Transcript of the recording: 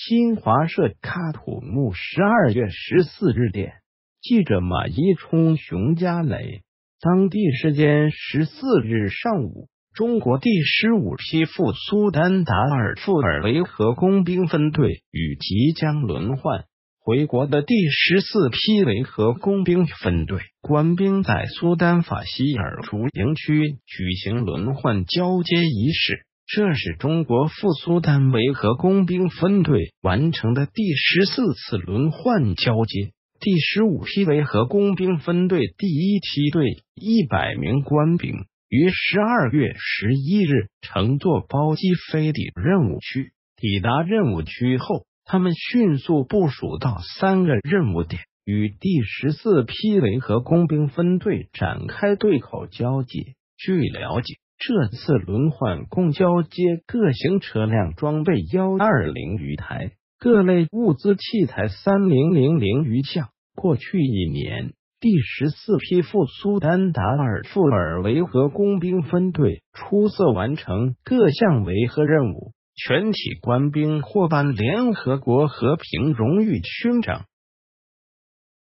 新华社喀土穆12月14日电，记者马一冲、熊家磊。当地时间14日上午，中国第15批赴苏丹达尔富尔维和工兵分队与即将轮换回国的第14批维和工兵分队官兵在苏丹法希尔族营区举行轮换交接仪式。这是中国赴苏丹维和工兵分队完成的第14次轮换交接。第15批维和工兵分队第一梯队100名官兵于12月11日乘坐包机飞抵任务区。抵达任务区后，他们迅速部署到3个任务点，与第14批维和工兵分队展开对口交接。据了解，这次轮换共交接各型车辆装备120余台，各类物资器材3000余项。过去1年，第14批赴苏丹达尔富尔维和工兵分队出色完成各项维和任务，全体官兵获颁联合国和平荣誉勋章。